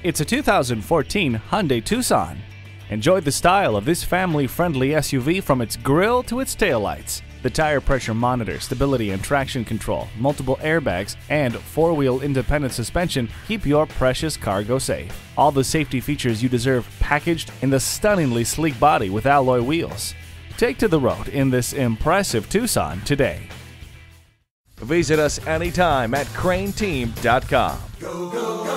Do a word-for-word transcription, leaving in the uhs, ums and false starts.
It's a two thousand fourteen Hyundai Tucson. Enjoy the style of this family-friendly S U V from its grille to its taillights. The tire pressure monitor, stability and traction control, multiple airbags, and four-wheel independent suspension keep your precious cargo safe. All the safety features you deserve packaged in the stunningly sleek body with alloy wheels. Take to the road in this impressive Tucson today. Visit us anytime at crain team dot com. Go, go, go.